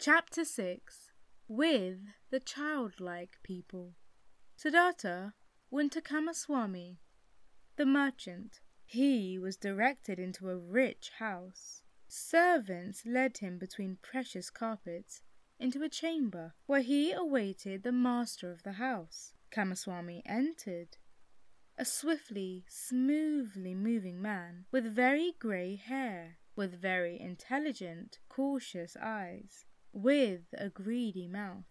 Chapter 6. With the Childlike People. Siddhartha went to Kamaswami, the merchant. He was directed into a rich house. Servants led him between precious carpets into a chamber where he awaited the master of the house. Kamaswami entered. A swiftly, smoothly moving man with very grey hair, with very intelligent, cautious eyes, with a greedy mouth.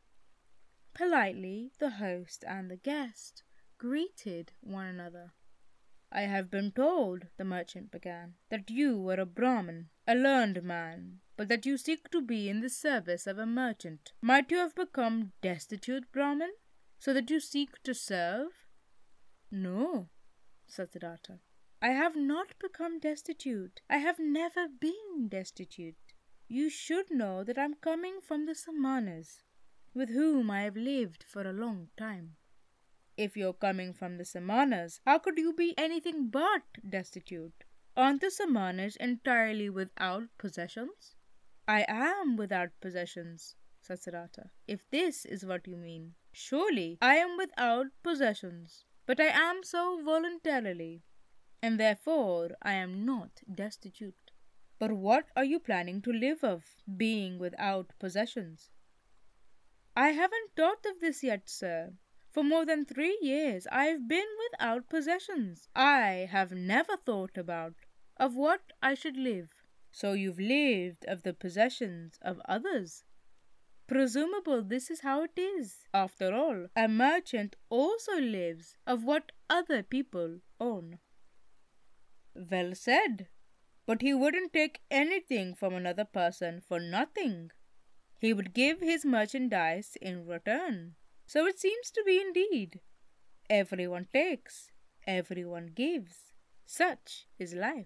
Politely, the host and the guest greeted one another. "I have been told," the merchant began, "that you are a Brahman, a learned man, but that you seek to be in the service of a merchant. Might you have become destitute, Brahman, so that you seek to serve?" "No," said Siddhartha. "I have not become destitute. I have never been destitute. You should know that I am coming from the Samanas, with whom I have lived for a long time." "If you're coming from the Samanas, how could you be anything but destitute? Aren't the Samanas entirely without possessions?" "I am without possessions," said Siddhartha, "if this is what you mean. Surely I am without possessions, but I am so voluntarily, and therefore I am not destitute." "But what are you planning to live of, being without possessions?" "I haven't thought of this yet, sir. For more than 3 years I have been without possessions. I have never thought of what I should live." "So you've lived of the possessions of others?" "Presumable this is how it is. After all, a merchant also lives of what other people own." "Well said. But he wouldn't take anything from another person for nothing. He would give his merchandise in return. So it seems to be indeed. Everyone takes, everyone gives. Such is life."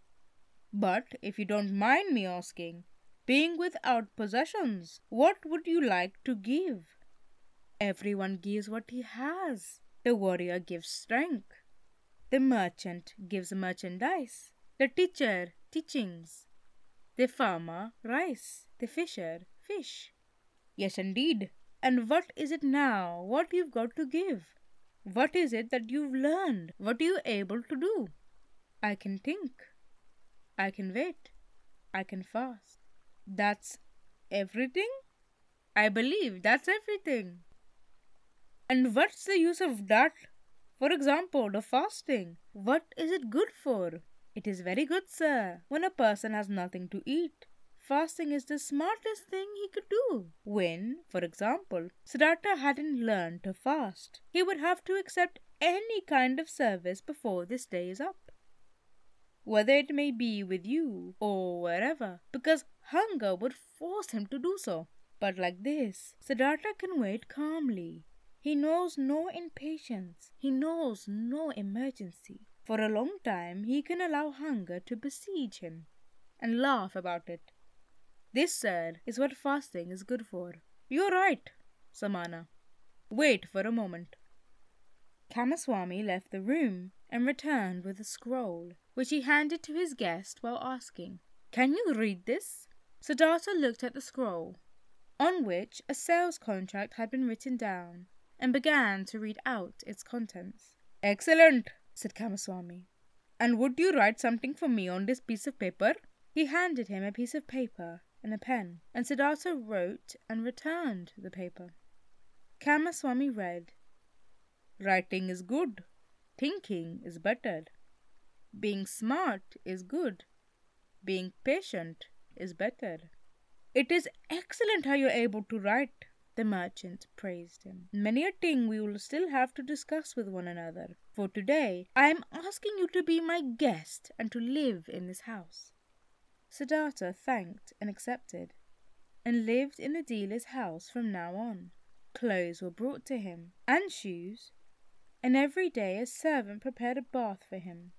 "But if you don't mind me asking, being without possessions, what would you like to give?" "Everyone gives what he has. The warrior gives strength. The merchant gives merchandise. The teacher, teachings. The farmer, rice. The fisher, fish." "Yes, indeed. And what is it now? What you've got to give? What is it that you've learned? What are you able to do?" "I can think. I can wait. I can fast." "That's everything?" "I believe that's everything." "And what's the use of that? For example, the fasting. What is it good for?" "It is very good, sir, when a person has nothing to eat. Fasting is the smartest thing he could do. When, for example, Siddhartha hadn't learned to fast, he would have to accept any kind of service before this day is up, whether it may be with you or wherever, because hunger would force him to do so. But like this, Siddhartha can wait calmly. He knows no impatience. He knows no emergency. For a long time he can allow hunger to besiege him and laugh about it. This, sir, is what fasting is good for." "You're right, Samana. Wait for a moment." Kamaswami left the room and returned with a scroll, which he handed to his guest while asking, "Can you read this?" Siddhartha looked at the scroll, on which a sales contract had been written down, and began to read out its contents. "Excellent," said Kamaswami. "And would you write something for me on this piece of paper?" He handed him a piece of paper and a pen, and Siddhartha wrote and returned the paper. Kamaswami read, "Writing is good. Thinking is better. Being smart is good. Being patient is better." "It is excellent how you're able to write," the merchant praised him. "Many a thing we will still have to discuss with one another. For today I am asking you to be my guest and to live in this house." Siddhartha thanked and accepted, and lived in the dealer's house from now on. Clothes were brought to him, and shoes, and every day a servant prepared a bath for him.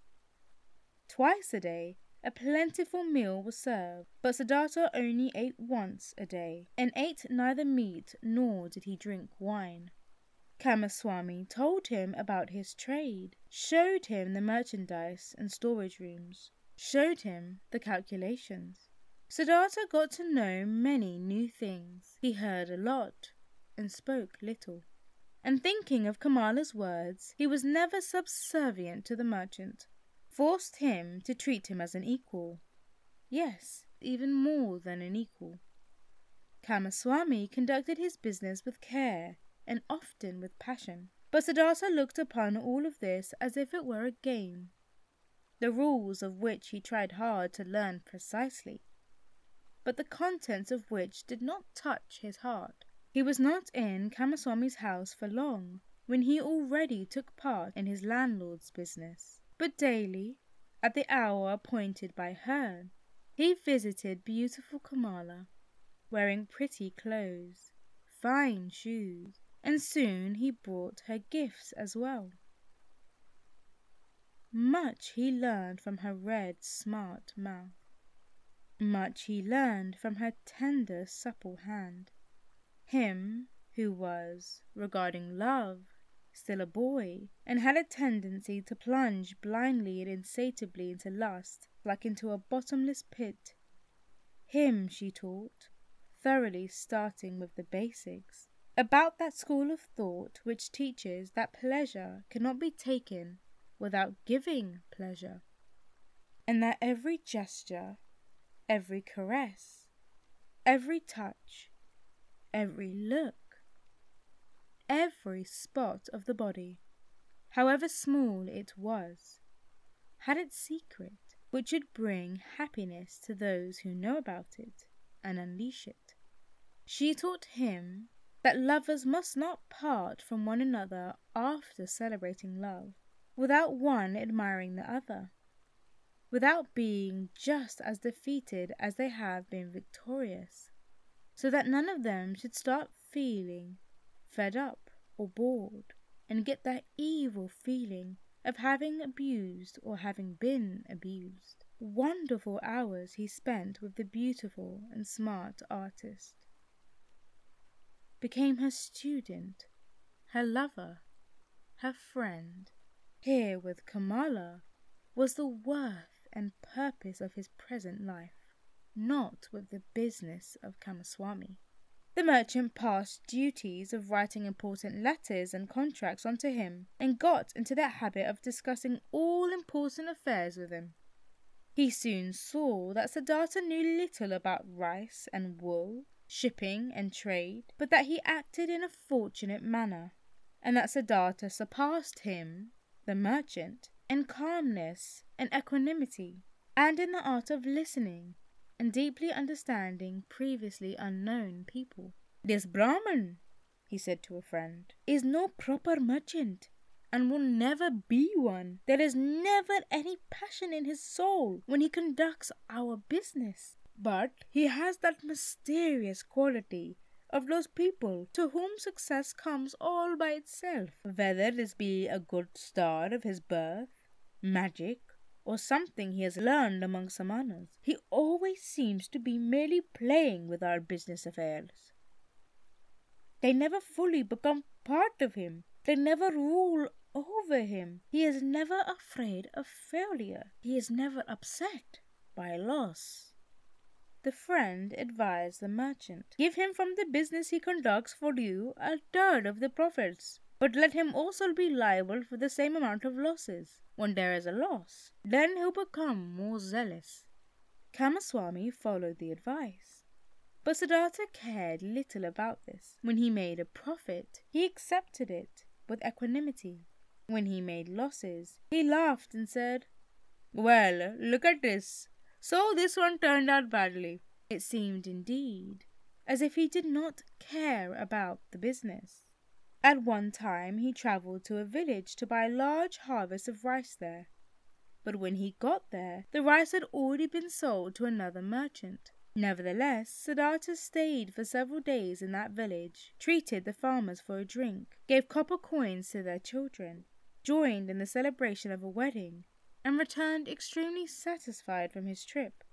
Twice a day a plentiful meal was served, but Siddhartha only ate once a day, and ate neither meat nor did he drink wine. Kamaswami told him about his trade, showed him the merchandise and storage rooms, showed him the calculations, Siddhartha got to know many new things. He heard a lot and spoke little. And thinking of Kamala's words, he was never subservient to the merchant, forced him to treat him as an equal. Yes, even more than an equal. Kamaswami conducted his business with care and often with passion, but Siddhartha looked upon all of this as if it were a game, the rules of which he tried hard to learn precisely, but the contents of which did not touch his heart. He was not in Kamaswami's house for long, when he already took part in his landlord's business, but daily, at the hour appointed by her, he visited beautiful Kamala, wearing pretty clothes, fine shoes, and soon he brought her gifts as well. Much he learned from her red, smart mouth. Much he learned from her tender, supple hand. Him who was, regarding love, still a boy, and had a tendency to plunge blindly and insatiably into lust, like into a bottomless pit. Him she taught, thoroughly starting with the basics, about that school of thought which teaches that pleasure cannot be taken without giving pleasure, and that every gesture, every caress, every touch, every look, every spot of the body, however small it was, had its secret, which should bring happiness to those who know about it and unleash it. She taught him that lovers must not part from one another after celebrating love, without one admiring the other, without being just as defeated as they have been victorious, so that none of them should start feeling fed up or bored, and get that evil feeling of having abused or having been abused. Wonderful hours he spent with the beautiful and smart artist, became her student, her lover, her friend. Here with Kamala was the worth and purpose of his present life, not with the business of Kamaswami. The merchant passed duties of writing important letters and contracts onto him, and got into the habit of discussing all important affairs with him. He soon saw that Siddhartha knew little about rice and wool, shipping and trade, but that he acted in a fortunate manner, and that Siddhartha surpassed him, the merchant, in calmness and equanimity, and in the art of listening and deeply understanding previously unknown people. "This Brahman," he said to a friend, "is no proper merchant, and will never be one. There is never any passion in his soul when he conducts our business. But he has that mysterious quality of those people to whom success comes all by itself, whether this be a good star of his birth, magic, or something he has learned among Samanas. He always seems to be merely playing with our business affairs. They never fully become part of him. They never rule over him. He is never afraid of failure. He is never upset by loss." The friend advised the merchant, "Give him from the business he conducts for you 1/3 of the profits, but let him also be liable for the same amount of losses. When there is a loss, then he'll become more zealous." Kamaswami followed the advice, but Siddhartha cared little about this. When he made a profit, he accepted it with equanimity. When he made losses, he laughed and said, "Well, look at this. So this one turned out badly." It seemed indeed as if he did not care about the business. At one time he travelled to a village to buy a large harvest of rice there, but when he got there, the rice had already been sold to another merchant. Nevertheless, Siddhartha stayed for several days in that village, treated the farmers for a drink, gave copper coins to their children, joined in the celebration of a wedding, and returned extremely satisfied from his trip.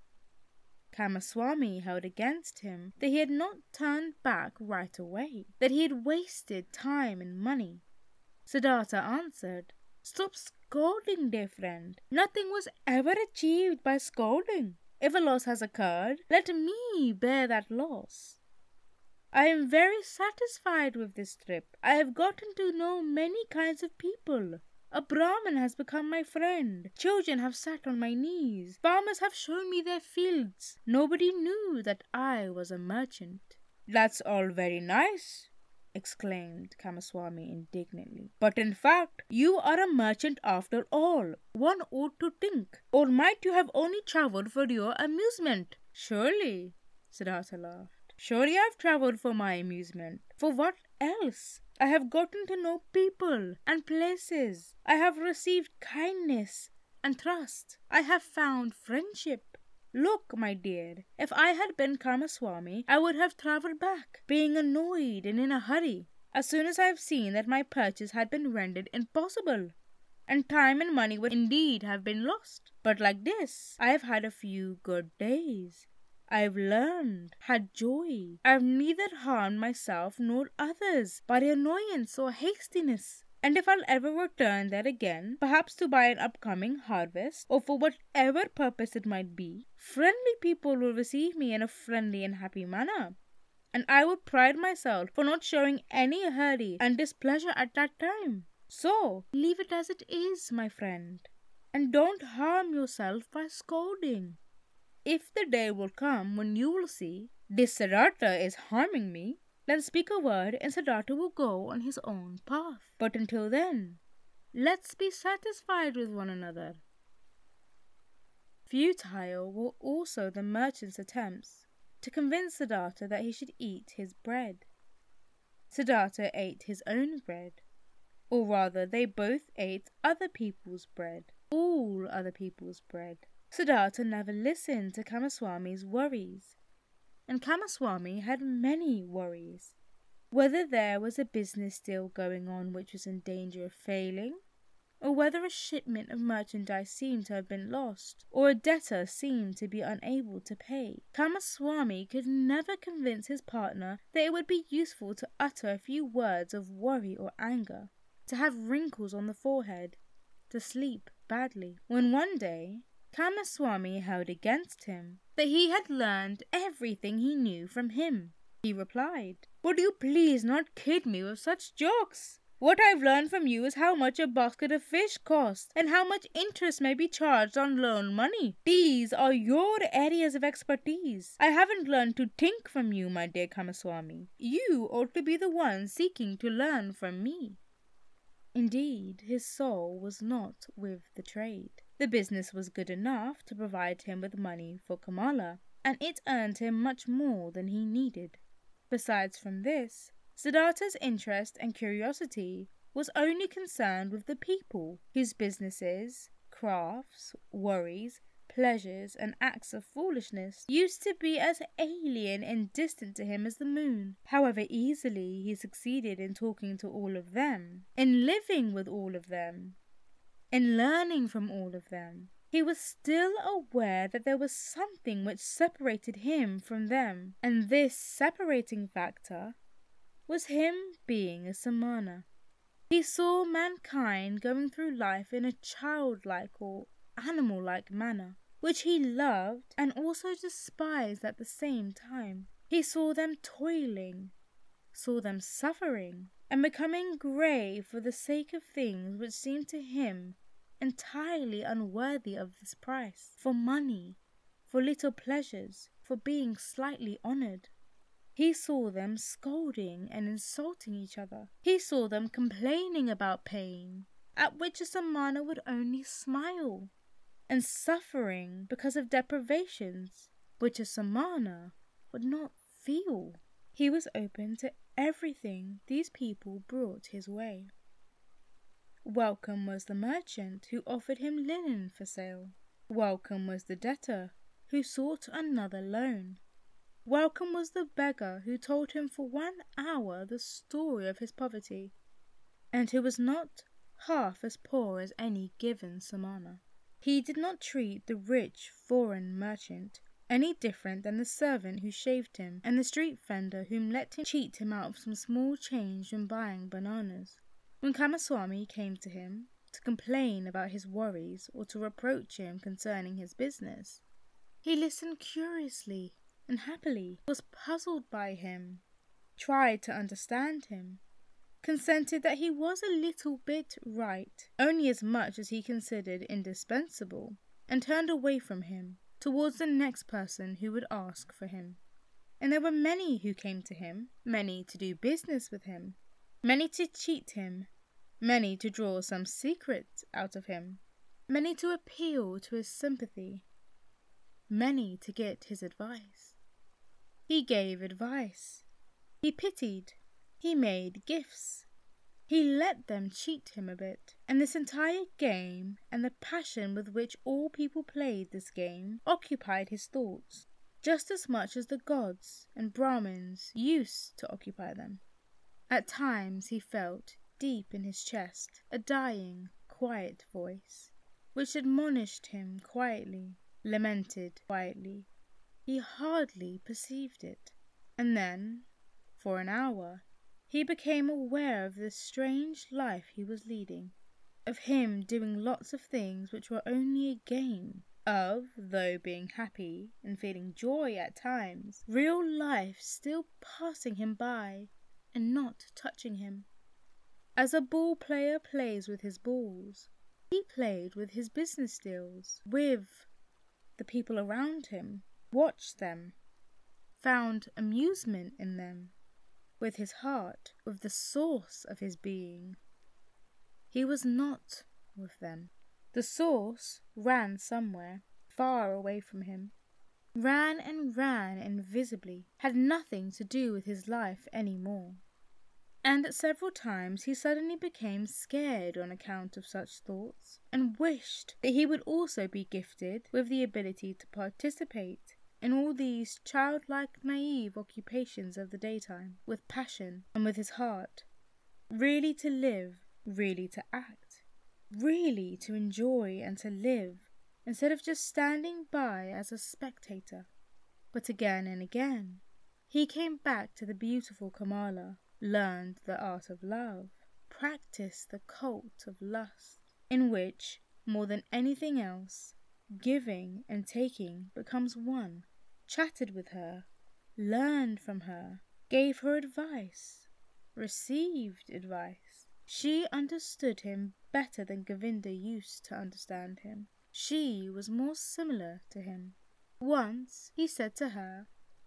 Kamaswami held against him that he had not turned back right away, that he had wasted time and money. Siddhartha answered, "Stop scolding, dear friend. Nothing was ever achieved by scolding. If a loss has occurred, let me bear that loss. I am very satisfied with this trip. I have gotten to know many kinds of people. A Brahman has become my friend. Children have sat on my knees. Farmers have shown me their fields. Nobody knew that I was a merchant." "That's all very nice," exclaimed Kamaswami indignantly. "But in fact, you are a merchant after all. One ought to think. Or might you have only travelled for your amusement?" "Surely," Siddhartha laughed. "Surely I've travelled for my amusement. For what else? I have gotten to know people and places. I have received kindness and trust. I have found friendship. Look, my dear, if I had been Kamaswami, I would have travelled back, being annoyed and in a hurry, as soon as I have seen that my purchase had been rendered impossible, and time and money would indeed have been lost. But like this, I have had a few good days. I have learned, had joy. I have neither harmed myself nor others by annoyance or hastiness. And if I'll ever return there again, perhaps to buy an upcoming harvest, or for whatever purpose it might be, friendly people will receive me in a friendly and happy manner. And I would pride myself for not showing any hurry and displeasure at that time. So, leave it as it is, my friend, and don't harm yourself by scolding. If the day will come when you will see, this Siddhartha is harming me, then speak a word and Siddhartha will go on his own path. But until then, let's be satisfied with one another." Futile were also the merchant's attempts to convince Siddhartha that he should eat his bread. Siddhartha ate his own bread, or rather they both ate other people's bread, all other people's bread. Siddhartha never listened to Kamaswami's worries, and Kamaswami had many worries. Whether there was a business deal going on which was in danger of failing, or whether a shipment of merchandise seemed to have been lost, or a debtor seemed to be unable to pay, Kamaswami could never convince his partner that it would be useful to utter a few words of worry or anger, to have wrinkles on the forehead, to sleep badly. When one day Kamaswami held against him that he had learned everything he knew from him, he replied, "Would you please not kid me with such jokes? What I've learned from you is how much a basket of fish costs, and how much interest may be charged on loan money. These are your areas of expertise. I haven't learned to think from you, my dear Kamaswami. You ought to be the one seeking to learn from me." Indeed, his soul was not with the trade. The business was good enough to provide him with money for Kamala, and it earned him much more than he needed. Besides from this, Siddhartha's interest and curiosity was only concerned with the people, whose businesses, crafts, worries, pleasures, and acts of foolishness used to be as alien and distant to him as the moon. However easily he succeeded in talking to all of them, in living with all of them, in learning from all of them, he was still aware that there was something which separated him from them, and this separating factor was him being a Samana. He saw mankind going through life in a childlike or animal-like manner, which he loved and also despised at the same time. He saw them toiling, saw them suffering, and becoming grey for the sake of things which seemed to him entirely unworthy of this price, for money, for little pleasures, for being slightly honoured. He saw them scolding and insulting each other. He saw them complaining about pain, at which a Samana would only smile, and suffering because of deprivations, which a Samana would not feel. He was open to everything these people brought his way. Welcome was the merchant who offered him linen for sale. Welcome was the debtor who sought another loan. Welcome was the beggar who told him for 1 hour the story of his poverty, and who was not half as poor as any given Samana. He did not treat the rich foreign merchant any different than the servant who shaved him and the street vendor whom let him cheat him out of some small change when buying bananas. When Kamaswami came to him to complain about his worries or to reproach him concerning his business, He listened curiously and happily, was puzzled by him, tried to understand him, consented that he was a little bit right, only as much as he considered indispensable, and turned away from him, towards the next person who would ask for him. And there were many who came to him, many to do business with him, many to cheat him, many to draw some secret out of him, many to appeal to his sympathy, many to get his advice. He gave advice. He pitied. He made gifts. He let them cheat him a bit. And this entire game, and the passion with which all people played this game, occupied his thoughts, just as much as the gods and Brahmins used to occupy them. At times he felt, deep in his chest, a dying, quiet voice, which admonished him quietly, lamented quietly. He hardly perceived it. And then, for an hour, he became aware of the strange life he was leading, of him doing lots of things which were only a game, of, though being happy and feeling joy at times, real life still passing him by and not touching him. As a ball player plays with his balls, he played with his business deals, with the people around him, watched them, found amusement in them, with his heart, with the source of his being. He was not with them. The source ran somewhere, far away from him, ran and ran invisibly, had nothing to do with his life any more. And at several times he suddenly became scared on account of such thoughts, and wished that he would also be gifted with the ability to participate in all these childlike naive occupations of the daytime, with passion and with his heart, really to live, really to act, really to enjoy and to live, instead of just standing by as a spectator. But again and again he came back to the beautiful Kamala, learned the art of love, practiced the cult of lust, in which, more than anything else, giving and taking becomes one, chatted with her, learned from her, gave her advice, received advice. She understood him better than Govinda used to understand him. She was more similar to him. Once he said to her,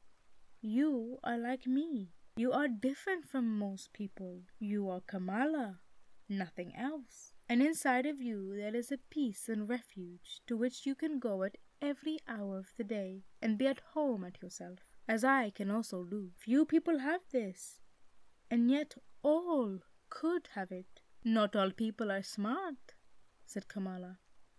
"You are like me. You are different from most people. You are Kamala, nothing else. And inside of you there is a peace and refuge to which you can go at every hour of the day and be at home at yourself, as I can also do. Few people have this, and yet all could have it." "Not all people are smart," said Kamala.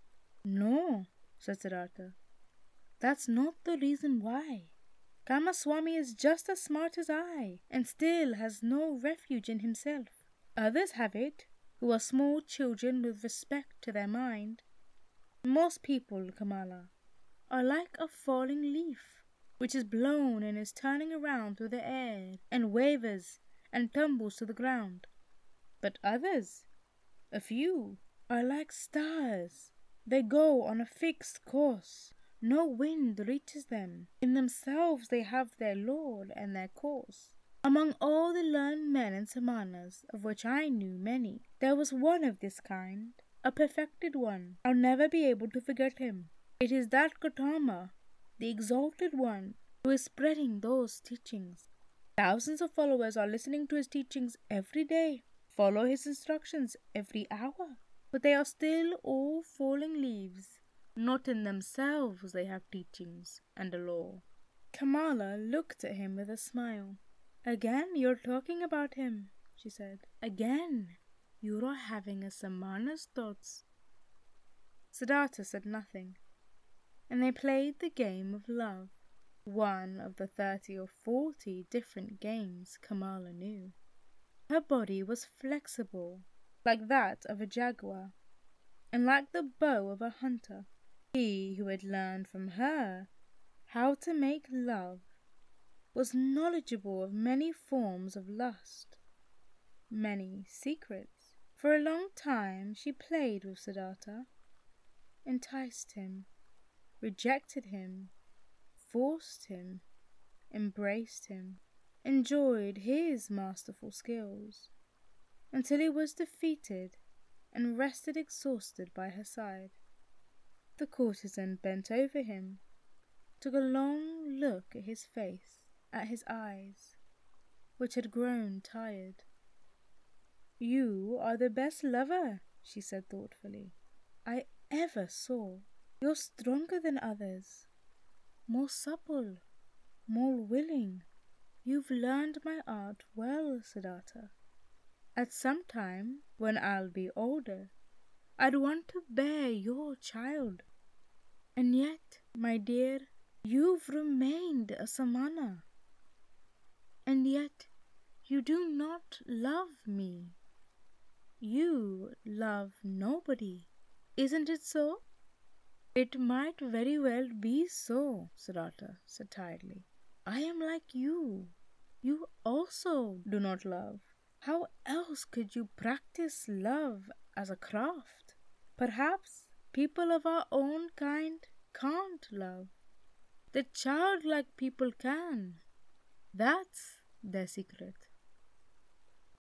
"No," said Siddhartha. "That's not the reason why. Kamaswami is just as smart as I, and still has no refuge in himself. Others have it, who are small children with respect to their mind. Most people, Kamala, are like a falling leaf, which is blown and is turning around through the air, and wavers and tumbles to the ground. But others, a few, are like stars. They go on a fixed course. No wind reaches them. In themselves they have their lord and their course. Among all the learned men and Samanas, of which I knew many, there was one of this kind, a perfected one. I'll never be able to forget him. It is that Gautama, the exalted one, who is spreading those teachings. Thousands of followers are listening to his teachings every day, follow his instructions every hour, but they are still all falling leaves. Not in themselves they have teachings and a law." Kamala looked at him with a smile. "Again you're talking about him," she said. "Again you are having a Samana's thoughts." Siddhartha said nothing, and they played the game of love, one of the 30 or 40 different games Kamala knew. Her body was flexible, like that of a jaguar, and like the bow of a hunter. He who had learned from her how to make love was knowledgeable of many forms of lust, many secrets. For a long time she played with Siddhartha, enticed him, rejected him, forced him, embraced him, enjoyed his masterful skills, until he was defeated and rested exhausted by her side. The courtesan bent over him, took a long look at his face, at his eyes, which had grown tired. "You are the best lover," she said thoughtfully, "I ever saw. You're stronger than others, more supple, more willing. You've learned my art well, Siddhartha. At some time, when I'll be older, I'd want to bear your child. And yet, my dear, you've remained a Samana. And yet, you do not love me. You love nobody. Isn't it so?" "It might very well be so," Siddhartha said tiredly. "I am like you. You also do not love. How else could you practice love as a craft? Perhaps people of our own kind can't love. The childlike people can. That's their secret."